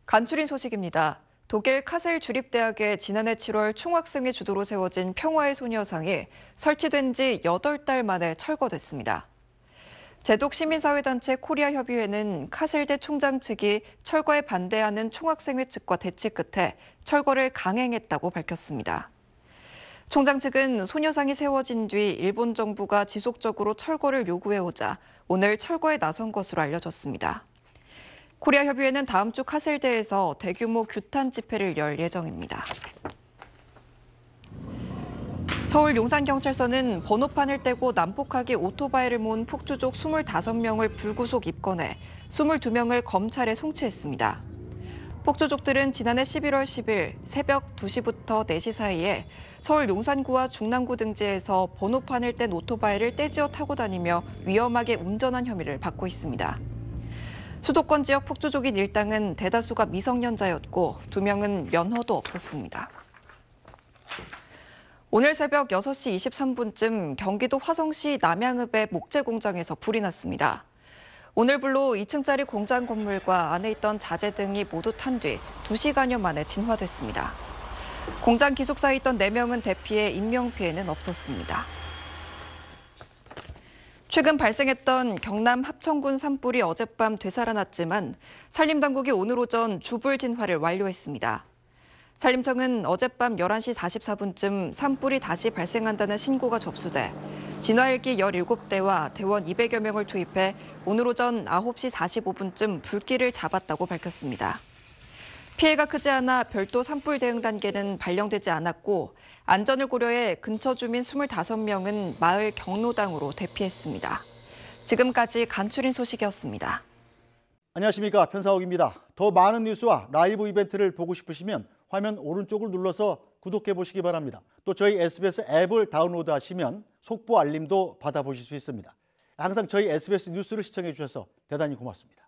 간추린 소식입니다. 독일 카셀 주립대학의 지난해 7월 총학생회 주도로 세워진 평화의 소녀상이 설치된 지 8달 만에 철거됐습니다. 제독 시민사회단체 코리아협의회는 카셀대 총장 측이 철거에 반대하는 총학생회 측과 대치 끝에 철거를 강행했다고 밝혔습니다. 총장 측은 소녀상이 세워진 뒤 일본 정부가 지속적으로 철거를 요구해오자 오늘 철거에 나선 것으로 알려졌습니다. 코리아협의회는 다음 주 카셀대에서 대규모 규탄 집회를 열 예정입니다. 서울 용산경찰서는 번호판을 떼고 난폭하게 오토바이를 모은 폭주족 25명을 불구속 입건해 22명을 검찰에 송치했습니다. 폭주족들은 지난해 11월 10일 새벽 2시부터 4시 사이에 서울 용산구와 중랑구 등지에서 번호판을 뗀 오토바이를 떼지어 타고 다니며 위험하게 운전한 혐의를 받고 있습니다. 수도권 지역 폭주족인 일당은 대다수가 미성년자였고 2명은 면허도 없었습니다. 오늘 새벽 6시 23분쯤 경기도 화성시 남양읍의 목재 공장에서 불이 났습니다. 오늘 불로 2층짜리 공장 건물과 안에 있던 자재 등이 모두 탄 뒤 2시간여 만에 진화됐습니다. 공장 기숙사에 있던 4명은 대피해 인명피해는 없었습니다. 최근 발생했던 경남 합천군 산불이 어젯밤 되살아났지만 산림당국이 오늘 오전 주불 진화를 완료했습니다. 산림청은 어젯밤 11시 44분쯤 산불이 다시 발생한다는 신고가 접수돼 진화헬기 17대와 대원 200여 명을 투입해 오늘 오전 9시 45분쯤 불길을 잡았다고 밝혔습니다. 피해가 크지 않아 별도 산불 대응 단계는 발령되지 않았고 안전을 고려해 근처 주민 25명은 마을 경로당으로 대피했습니다. 지금까지 간추린 소식이었습니다. 안녕하십니까, 편사옥입니다. 더 많은 뉴스와 라이브 이벤트를 보고 싶으시면 화면 오른쪽을 눌러서 구독해 보시기 바랍니다. 또 저희 SBS 앱을 다운로드 하시면 속보 알림도 받아보실 수 있습니다. 항상 저희 SBS 뉴스를 시청해 주셔서 대단히 고맙습니다.